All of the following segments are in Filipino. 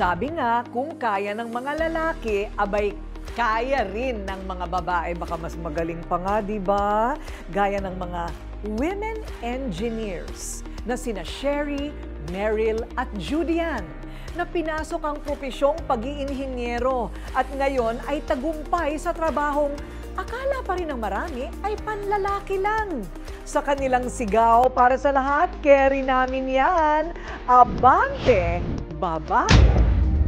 Sabi nga, kung kaya ng mga lalaki, abay kaya rin ng mga babae. Baka mas magaling pa nga, di ba? Gaya ng mga women engineers na sina Sherry, Meryl at Judian, na pinasok ang propesyong pag-iinhinyero at ngayon ay tagumpay sa trabahong akala pa rin ng marami ay panlalaki lang. Sa kanilang sigaw para sa lahat, carry namin yan. Abante, babae!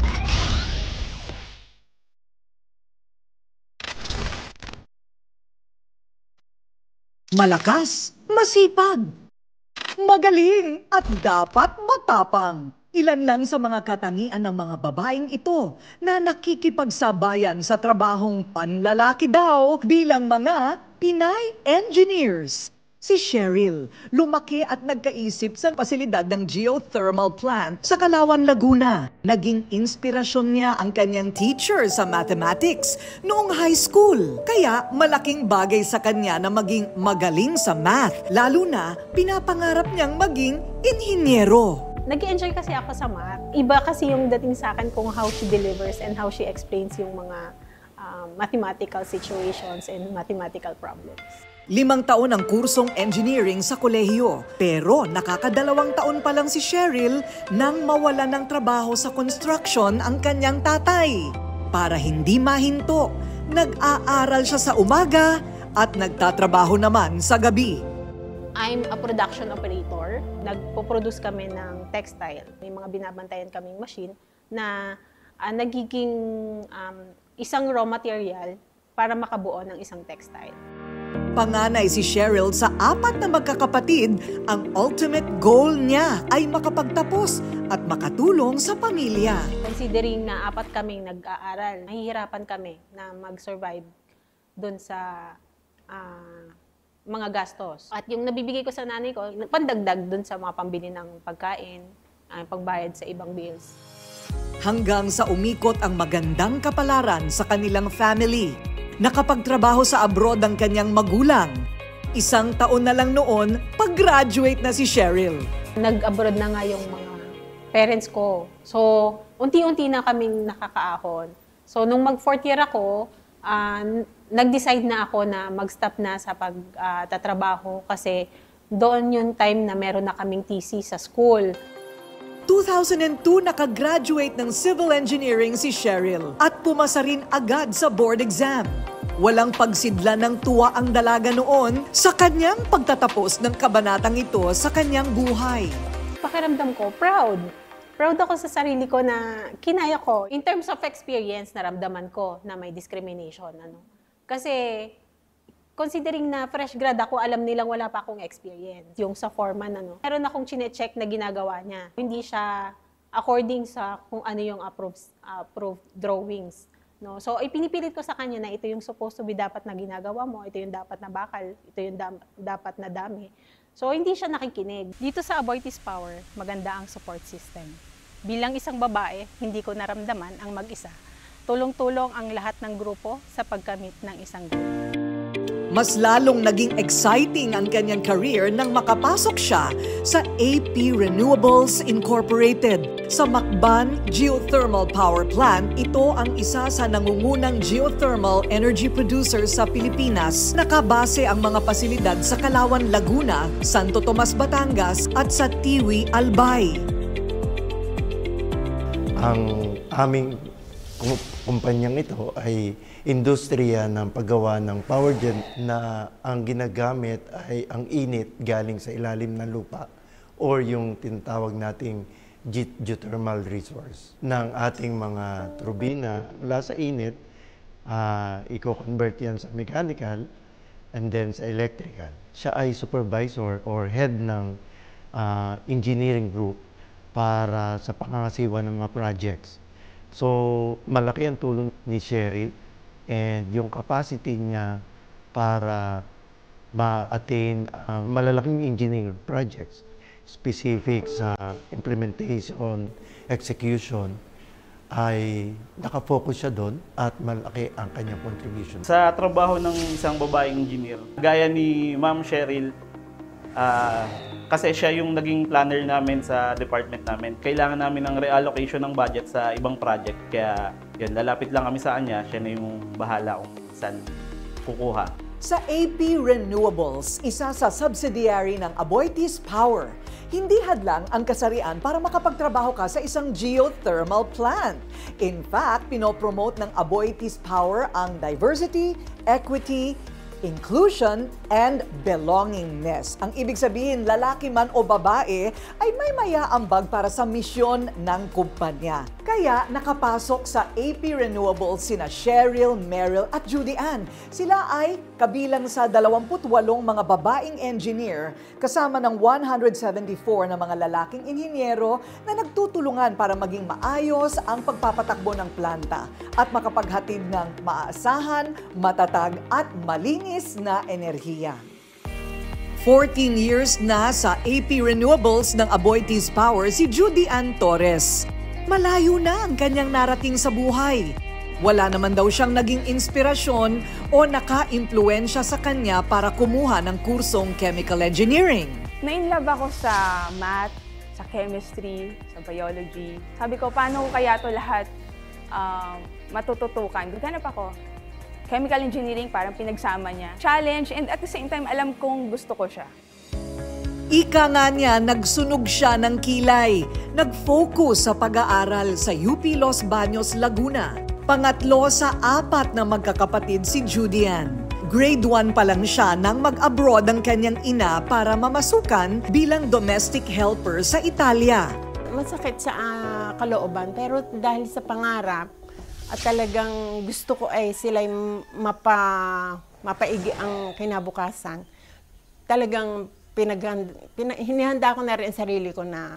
Malakas, masipag, magaling at dapat matapang. Ilan lang sa mga katangian ng mga babaeng ito na nakikipagsabayan sa trabahong panlalaki daw bilang mga Pinay engineers. Si Cheryl, lumaki at nagkaisip sa pasilidad ng geothermal plant sa Calauan, Laguna. Naging inspirasyon niya ang kanyang teacher sa mathematics noong high school. Kaya malaking bagay sa kanya na maging magaling sa math, lalo na pinapangarap niyang maging inhinyero. Nag-enjoy kasi ako sa math. Iba kasi yung dating sa akin kung how she delivers and how she explains yung mga mathematical situations and mathematical problems. 5 taon ang kursong engineering sa kolehiyo. Pero nakakadalawang taon pa lang si Cheryl nang mawala ng trabaho sa construction ang kanyang tatay. Para hindi mahinto, nag-aaral siya sa umaga at nagtatrabaho naman sa gabi. I'm a production operator. Nagpo-produce kami ng textile. May mga binabantayan kaming machine na nagiging isang raw material para makabuo ng isang textile. Panganay si Cheryl sa 4 na magkakapatid, ang ultimate goal niya ay makapagtapos at makatulong sa pamilya. Considering na 4 kaming nag-aaral, mahihirapan kami na mag-survive doon sa mga gastos. At yung nabibigay ko sa nanay ko, pandagdag doon sa mga pambili ng pagkain, pagbayad sa ibang bills. Hanggang sa umikot ang magandang kapalaran sa kanilang family. Nakapagtrabaho sa abroad ang kanyang magulang. 1 taon na lang noon, pag-graduate na si Cheryl. Nag-abroad na nga yung mga parents ko. So, unti-unti na kaming nakakaahon. So, nung mag-4th year ako, nag-decide na ako na mag-stop na sa pagtatrabaho kasi doon yung time na meron na kaming TC sa school. 2002 nakagraduate ng civil engineering si Cheryl at pumasa rin agad sa board exam. Walang pagsidla ng tuwa ang dalaga noon sa kanyang pagtatapos ng kabanatang ito sa kanyang buhay. Pakiramdam ko, proud. Proud ako sa sarili ko na kinaya ko. In terms of experience, naramdaman ko na may discrimination. Kasi considering na fresh grad ako, alam nilang wala pa akong experience. Yung sa foreman, meron akong chine-check na ginagawa niya. Hindi siya according sa kung ano yung approved drawings. No? So, ipinipilit ko sa kanya na ito yung supposed to be dapat na ginagawa mo, ito yung dapat na bakal, ito yung dapat na dami. So, hindi siya nakikinig. Dito sa Aboitiz Power, maganda ang support system. Bilang isang babae, hindi ko naramdaman ang mag-isa. Tulong-tulong ang lahat ng grupo sa pagkamit ng isang goal. Mas lalong naging exciting ang kanyang career nang makapasok siya sa AP Renewables Incorporated. Sa Macban Geothermal Power Plant, ito ang isa sa nangungunang geothermal energy producer sa Pilipinas. Nakabase ang mga pasilidad sa Calauan, Laguna, Santo Tomas, Batangas at sa Tiwi, Albay. Ang aming kumpanyang ito ay industriya ng paggawa ng power gen na ang ginagamit ay ang init galing sa ilalim ng lupa or yung tinatawag nating geothermal resource ng ating mga turbina. Mula sa init, i-convert yan sa mechanical and then sa electrical. Siya ay supervisor or head ng engineering group para sa pangangasiwa ng mga projects. So, malaki ang tulong ni Cheryl and yung capacity niya para ma-attain malalaking engineering projects specific sa implementation, execution, ay nakafocus siya doon at malaki ang kanyang contribution. Sa trabaho ng isang babaeng engineer, gaya ni Ma'am Cheryl, Kasi siya yung naging planner namin sa department namin. Kailangan namin ng reallocation ng budget sa ibang project. Kaya yan, lalapit lang kami sa kanya. Siya na yung bahala kung saan kukuha. Sa AP Renewables, isa sa subsidiary ng Aboitiz Power, hindi hadlang ang kasarian para makapagtrabaho ka sa isang geothermal plant. In fact, pinopromote ng Aboitiz Power ang diversity, equity, inclusion, and belongingness. Ang ibig sabihin, lalaki man o babae ay may mayaambag para sa misyon ng kumpanya. Kaya nakapasok sa AP Renewables sina Cheryl, Meryl at Judy Ann. Sila ay kabilang sa 28 mga babaeng engineer kasama ng 174 na mga lalaking inhinyero na nagtutulungan para maging maayos ang pagpapatakbo ng planta at makapaghatid ng maaasahan, matatag at malinis na enerhiya. 14 years na sa AP Renewables ng Aboitiz Power si Judy Ann Torres. Malayo na ang kanyang narating sa buhay. Wala naman daw siyang naging inspirasyon o naka-impluensya sa kanya para kumuha ng kursong chemical engineering. Na-inlove ako sa math, sa chemistry, sa biology. Sabi ko, paano kaya ito lahat matututukan? Ganap ako. Chemical engineering, parang pinagsama niya. Challenge, and at the same time, alam kong gusto ko siya. Ika nga niya, nagsunog siya ng kilay. Nag-focus sa pag-aaral sa UP Los Baños, Laguna. Pangatlo sa 4 na magkakapatid si Judy Ann. Grade 1 pa lang siya nang mag-abroad ang kanyang ina para mamasukan bilang domestic helper sa Italia. Masakit sa kalooban, pero dahil sa pangarap at talagang gusto ko ay sila'y mapaigi ang kinabukasan, talagang hinihanda ko na rin ang sarili ko na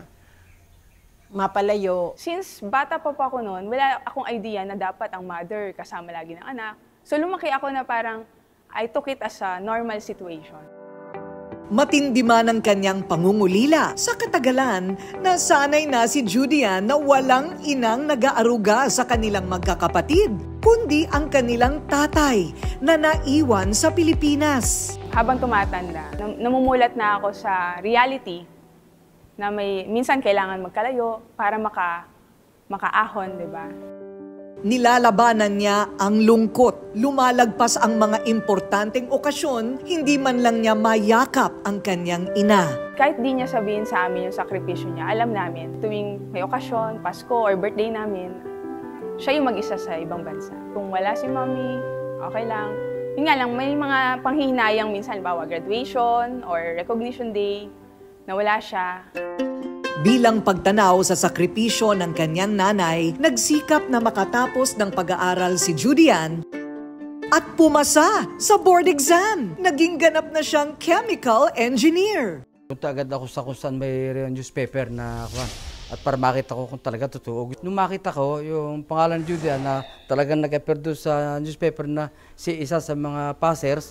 mapalayo. Since bata pa ako noon, wala akong idea na dapat ang mother kasama lagi ng anak. So lumaki ako na parang I took it as a normal situation. Matindi man ang kanyang pangungulila. Sa katagalan, nasanay na si Judy Ann na walang inang nag-aaruga sa kanilang magkakapatid, kundi ang kanilang tatay na naiwan sa Pilipinas. Habang tumatanda, namumulat na ako sa reality na minsan kailangan magkalayo para makaahon, di ba? Nilalabanan niya ang lungkot. Lumalagpas ang mga importanteng okasyon, hindi man lang niya mayakap ang kanyang ina. Kahit di niya sabihin sa amin yung sakripisyo niya, alam namin, tuwing may okasyon, Pasko or birthday namin, siya yung mag-isa sa ibang bansa. Kung wala si mommy, okay lang. Yun nga lang, may mga panghihinayang minsan, bawa graduation or recognition day, na wala siya. Bilang pagtanaw sa sakripisyo ng kanyang nanay, nagsikap na makatapos ng pag-aaral si Judy Ann at pumasa sa board exam. Naging ganap na siyang chemical engineer. Punta agad ako sa kung saan may newspaper na at para makita ko kung talaga totoo. Nung makita ko yung pangalan ni Judy Ann na talagang nag-appear doon sa newspaper na si isa sa mga passers,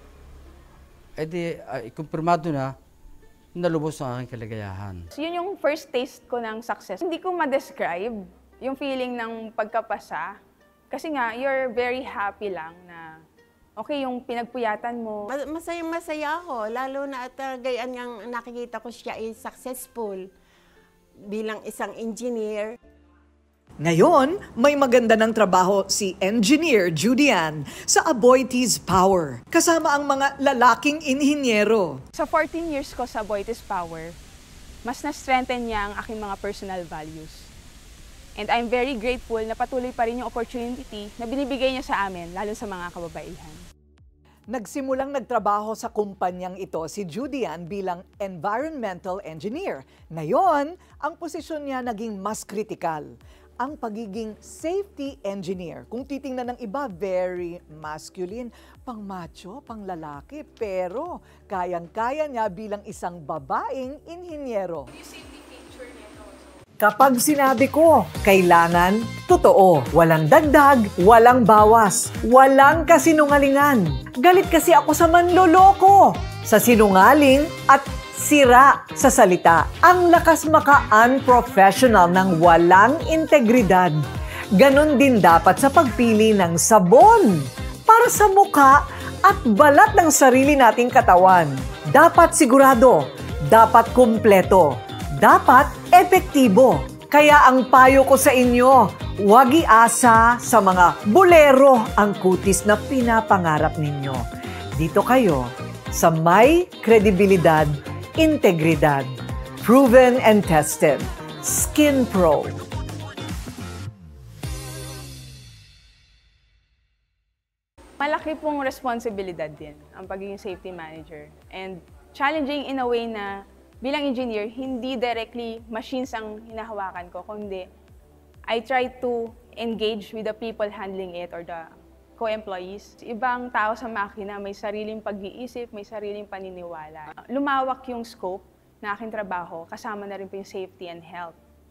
edi kumpirmado na, nalubos ang aking kaligayahan. So, yun yung first taste ko ng success. Hindi ko ma-describe yung feeling ng pagkapasa. Kasi nga, you're very happy lang na okay yung pinagpuyatan mo. Masaya ako, lalo na at gayaan nga nakikita ko siya ay successful bilang isang engineer. Ngayon, may maganda ng trabaho si Engineer Judy Ann sa Aboitiz Power, kasama ang mga lalaking inhinyero. Sa 14 years ko sa Aboitiz Power, mas na-strengthen niya ang aking mga personal values. And I'm very grateful na patuloy pa rin yung opportunity na binibigay niya sa amin, lalo sa mga kababaihan. Nagsimulang nagtrabaho sa kumpanyang ito si Judy Ann bilang environmental engineer. Ngayon, ang posisyon niya naging mas kritikal. Ang pagiging safety engineer. Kung titingnan ng iba, very masculine, pang macho, pang lalaki, pero kayang-kaya niya bilang isang babaeng inhinyero. Kapag sinabi ko, kailangan, totoo. Walang dagdag, walang bawas, walang kasinungalingan. Galit kasi ako sa manloloko, sa sinungaling at sira sa salita. Ang lakas maka-unprofessional ng walang integridad. Ganon din dapat sa pagpili ng sabon. Para sa mukha at balat ng sarili nating katawan. Dapat sigurado, dapat kumpleto, dapat epektibo. Kaya ang payo ko sa inyo, huwag iasa sa mga bolero ang kutis na pinapangarap ninyo. Dito kayo sa may kredibilidad, integridad, proven and tested, Skin Pro. Malaki pong responsibilidad din ang pagiging safety manager. And challenging in a way na bilang engineer, hindi directly machines ang hinahawakan ko, kundi I try to engage with the people handling it or the co-employees. Ibang tao sa makina, may sariling pag-iisip, may sariling paniniwala. Lumawak yung scope na aking trabaho, kasama na rin po yung safety and health.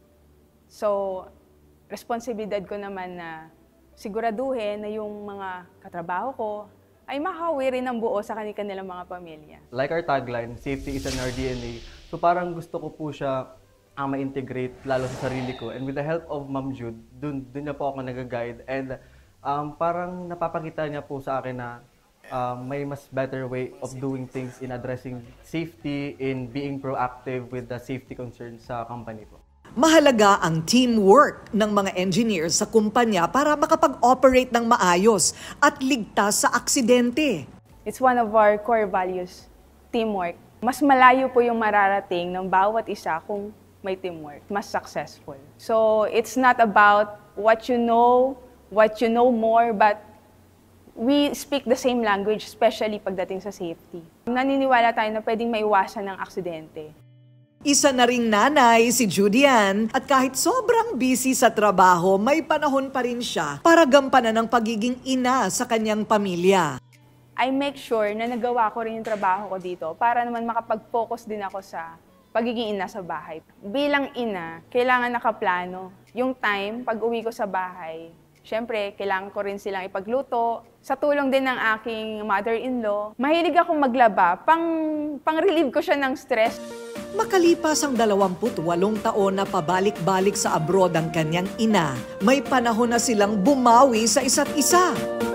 So, responsibilidad ko naman na siguraduhin na yung mga katrabaho ko ay makawi rin ng buo sa kanilang mga pamilya. Like our tagline, safety is in our DNA. So parang gusto ko po siya ma-integrate lalo sa sarili ko. And with the help of Ma'am Jude, dun niya po ako nag-guide. And parang napapakita niya po sa akin na may mas better way of doing things in addressing safety, in being proactive with the safety concerns sa company po. Mahalaga ang teamwork ng mga engineers sa kumpanya para makapag-operate ng maayos at ligtas sa aksidente. It's one of our core values, teamwork. Mas malayo po yung mararating ng bawat isa kung may teamwork, mas successful. So it's not about what you know more, but we speak the same language, especially pagdating sa safety. Naniniwala tayo na pwedeng maiwasan ng aksidente. Isa na ring nanay si Judian at kahit sobrang busy sa trabaho, may panahon pa rin siya para gampanan ang pagiging ina sa kanyang pamilya. I make sure na nagawa ko rin yung trabaho ko dito para naman makapag-focus din ako sa pagiging ina sa bahay. Bilang ina, kailangan nakaplano. Yung time, pag uwi ko sa bahay, syempre, kailangan ko rin silang ipagluto. Sa tulong din ng aking mother-in-law, mahilig akong maglaba, pang-relieve ko siya ng stress. Makalipas ang 28 taon na pabalik-balik sa abroad ang kanyang ina, may panahon na silang bumawi sa isa't isa.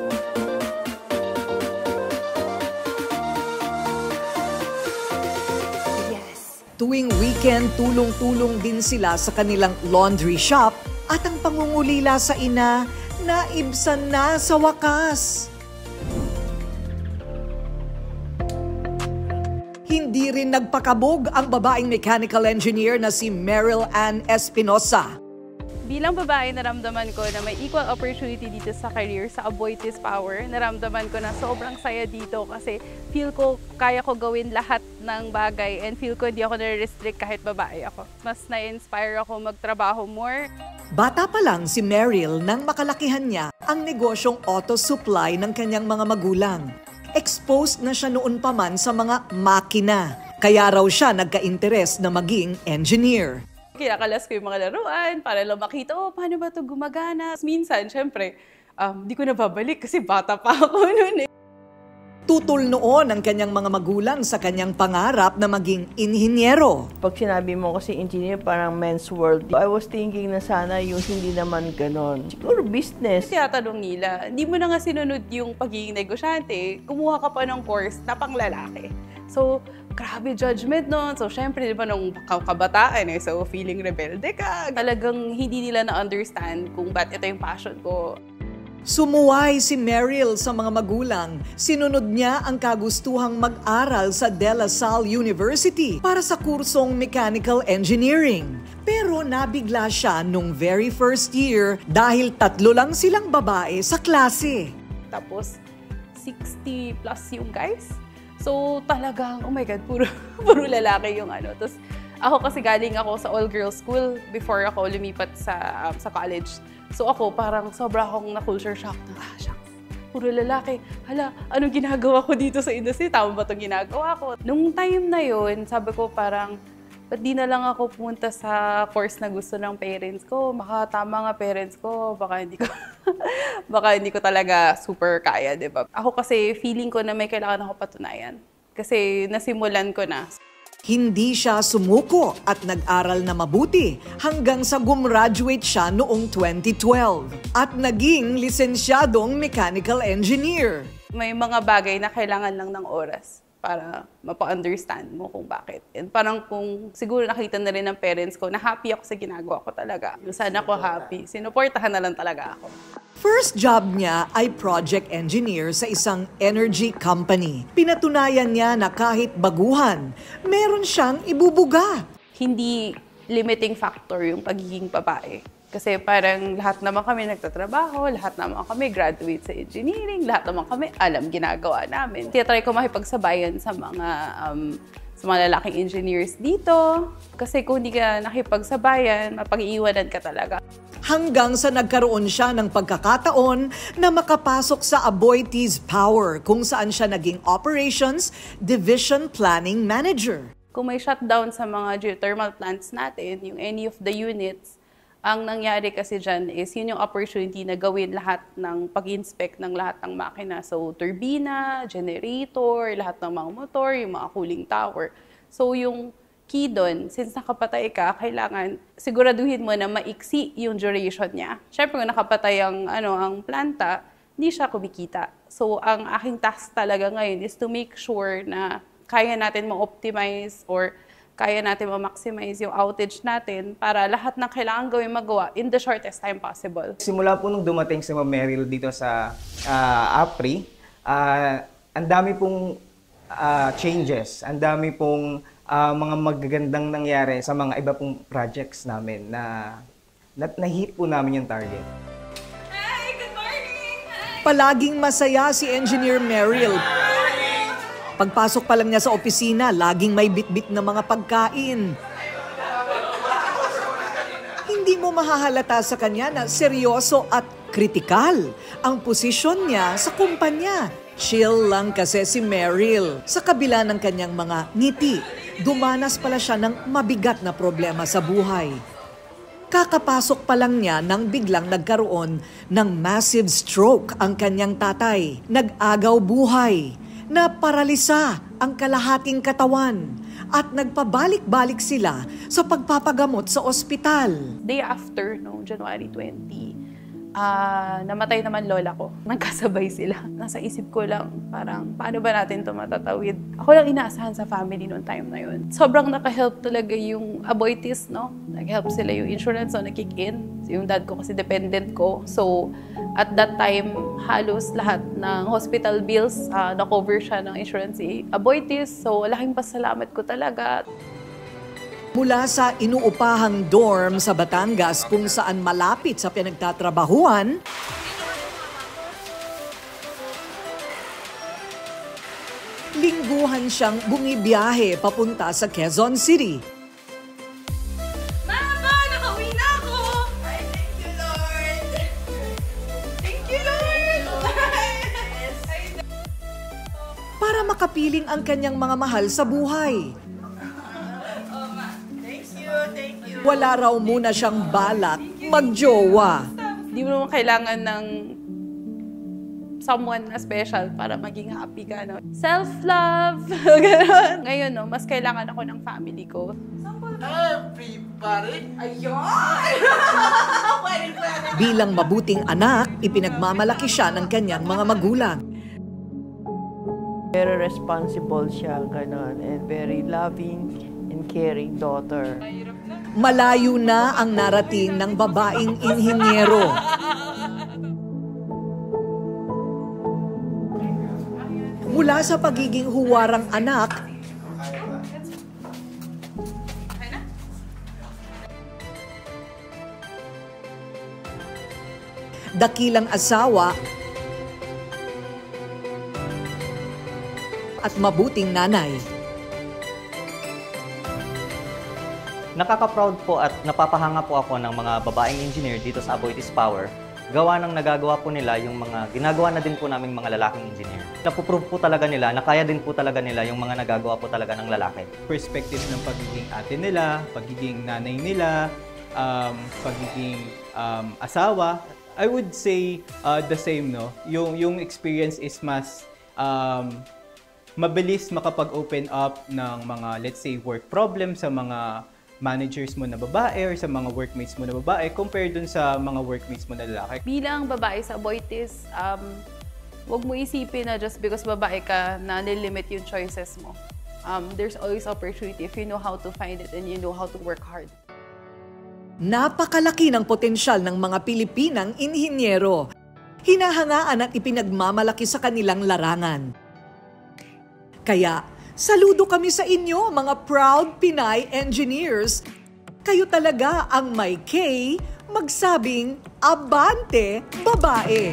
Tuwing weekend, tulong-tulong din sila sa kanilang laundry shop at ang pangungulila sa ina, naibsan na sa wakas. Hindi rin nagpakabog ang babaeng mechanical engineer na si Meryl Ann Espinosa. Bilang babae, naramdaman ko na may equal opportunity dito sa career, sa Aboitiz Power. Naramdaman ko na sobrang saya dito kasi feel ko kaya ko gawin lahat ng bagay and feel ko hindi ako na-restrict kahit babae ako. Mas na-inspire ako magtrabaho more. Bata pa lang si Meryl nang makalakihan niya ang negosyong auto supply ng kanyang mga magulang. Exposed na siya noon pa man sa mga makina. Kaya raw siya nagka-interes na maging engineer. Kinakalas ko yung mga laruan para lang makita, paano ba ito gumagana? Minsan, syempre, di ko na babalik kasi bata pa ako noon eh. Tutol noon ang kanyang mga magulang sa kanyang pangarap na maging inhinyero. Pag sinabi mo kasi engineer, parang men's world. I was thinking na sana yung hindi naman ganon. Siguro business. Tinatanong nila, hindi mo na nga sinunod yung pagiging negosyante, kumuha ka pa ng course na pang lalaki. So, grabe judgment noon. So, syempre, di ba, nung kabataan so feeling rebelde ka. Talagang hindi nila na-understand kung ba't ito yung passion ko. Sumuway si Meryl sa mga magulang. Sinunod niya ang kagustuhang mag-aral sa De La Salle University para sa kursong mechanical engineering. Pero nabigla siya nung very first year dahil 3 lang silang babae sa klase. Tapos, 60 plus yung guys. So, talagang, oh my God, puro lalaki yung ano. Tapos, ako kasi galing ako sa all-girls school before ako lumipat sa college. So, ako parang sobra akong na-culture shock na, shucks, puro lalaki. Hala, anong ginagawa ko dito sa industry? Tama ba itong ginagawa ko? Nung time na yun, sabi ko parang, ba't di na lang ako pumunta sa course na gusto ng parents ko? Baka tama nga parents ko, baka hindi ko talaga super kaya, di ba? Ako kasi feeling ko na may kailangan ako patunayan. Kasi nasimulan ko na. Hindi siya sumuko at nag-aral na mabuti hanggang sa gumraduate siya noong 2012 at naging lisensyadong mechanical engineer. May mga bagay na kailangan lang ng oras para mapa-understand mo kung bakit. And parang kung siguro nakita na rin ng parents ko na happy ako sa ginagawa ko talaga. Sana ako happy. Sinuportahan na lang talaga ako. First job niya ay project engineer sa isang energy company. Pinatunayan niya na kahit baguhan, meron siyang ibubuga. Hindi limiting factor yung pagiging babae. Kasi parang lahat naman kami nagtatrabaho, lahat naman kami graduate sa engineering, lahat naman kami alam ginagawa namin. Tinatry ko makipagsabayan sa mga lalaking engineers dito. Kasi kung hindi ka nakipagsabayan, mapag-iiwanan ka talaga. Hanggang sa nagkaroon siya ng pagkakataon na makapasok sa Aboitiz Power kung saan siya naging Operations Division Planning Manager. Kung may shutdown sa mga geothermal plants natin, yung any of the units, ang nangyari kasi dyan is yun yung opportunity na gawin lahat ng pag-inspect ng lahat ng makina. So, turbina, generator, lahat ng mga motor, yung mga cooling tower. So, yung key doon, since nakapatay ka, kailangan siguraduhin mo na maiksi yung duration niya. Siyempre, kung nakapatay ang planta, hindi siya kumikita. So, ang aking task talaga ngayon is to make sure na kaya natin ma-optimize or kaya natin ma-maximize yung outage natin para lahat ng kailangan gawin magawa in the shortest time possible. Simula po nung dumating si Ma'am Meryl dito sa APRI, ang dami pong changes, ang dami pong mga magagandang nangyari sa mga iba pong projects namin na na-hit po namin yung target. Hi! Good morning! Palaging masaya si Engineer Meryl. Pagpasok pa lang niya sa opisina, laging may bitbit na mga pagkain. Hindi mo mahahalata sa kanya na seryoso at kritikal ang posisyon niya sa kumpanya. Chill lang kasi si Meryl. Sa kabila ng kanyang mga ngiti, dumanas pala siya ng mabigat na problema sa buhay. Kakapasok pa lang niya nang biglang nagkaroon ng massive stroke ang kanyang tatay. Nag-agaw buhay. Naparalisa ang kalahating katawan at nagpabalik-balik sila sa pagpapagamot sa ospital. Day after, January 20, namatay naman lola ko. Nagkasabay sila. Nasa isip ko lang, parang, paano ba natin ito matatawid? Ako lang inaasahan sa family noong time na yun. Sobrang naka-help talaga yung Aboitiz, no? Nag-help sila yung insurance, so nag-kick in. Yung dad ko kasi dependent ko. So, at that time, halos lahat ng hospital bills, na-cover siya ng insurance Aboitiz. So, laking pasalamat ko talaga. Mula sa inuupahang dorm sa Batangas kung saan malapit sa pinagtatrabahuan, lingguhan siyang bumibiyahe papunta sa Quezon City. Mama! Nakauwi na ako! Ay, thank you, Lord! Thank you, Lord! Para makapiling ang kanyang mga mahal sa buhay. Wala raw muna siyang balak magjowa. Di mo naman kailangan ng someone na special para maging happy ka, no? Self-love! Ngayon, mas kailangan ako ng family ko. Everybody! Ayun! Bilang mabuting anak, ipinagmamalaki siya ng kanyang mga magulang. Very responsible siya, ganon, and very loving and caring daughter. Malayo na ang narating ng babaeng inhinyero. Mula sa pagiging huwarang anak, dakilang asawa, at mabuting nanay. Nakaka-proud po at napapahanga po ako ng mga babaeng engineer dito sa Aboitiz Power. Gawa ng nagagawa po nila yung mga ginagawa na din po naming mga lalaking engineer. Napuprove po talaga nila, na kaya din po talaga nila yung mga nagagawa po talaga ng lalaki. Perspective ng pagiging ate nila, pagiging nanay nila, pagiging asawa. I would say the same, no? Yung experience is mas mabilis makapag-open up ng mga, let's say, work problem sa mga managers mo na babae or sa mga workmates mo na babae compared dun sa mga workmates mo na lalaki. Bilang babae sa Aboitiz, Huwag mo isipin na just because babae ka na nilimit yung choices mo. There's always opportunity if you know how to find it and you know how to work hard. Napakalaki ng potensyal ng mga Pilipinang inhinyero. Hinahangaan at ipinagmamalaki sa kanilang larangan. Kaya, saludo kami sa inyo mga proud Pinay engineers. Kayo talaga ang may K, magsabing, abante, babae!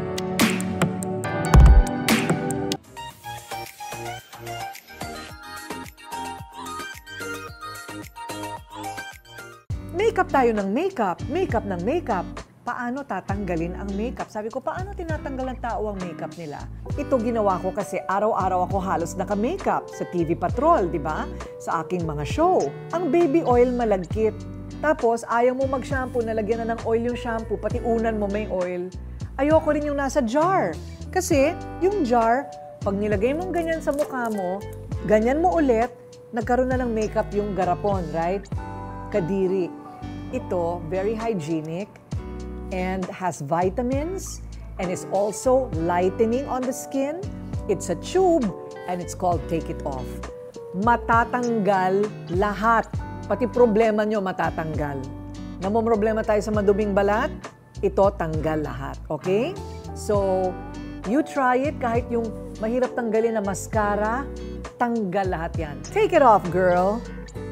Makeup tayo ng makeup, makeup ng makeup. Paano tatanggalin ang makeup? Sabi ko, paano tinatanggal ng tao ang makeup nila? Ito ginawa ko kasi araw-araw ako halos naka-makeup sa TV Patrol, di ba? Sa aking mga show. Ang baby oil malagkit. Tapos, ayaw mo mag-shampoo, nalagyan na ng oil yung shampoo, pati unan mo may oil. Ayoko rin yung nasa jar. Kasi, yung jar, pag nilagay mong ganyan sa mukha mo, ganyan mo ulit, nagkaroon na ng makeup yung garapon, right? Kadiri. Ito, very hygienic and has vitamins and is also lightening on the skin. It's a tube and it's called Take It Off. Matatanggal lahat. Pati problema nyo matatanggal. Namomroblema tayo sa maduming balat, ito tanggal lahat. Okay? So, you try it kahit yung mahirap tanggalin na mascara, tanggal lahat yan. Take it off, girl.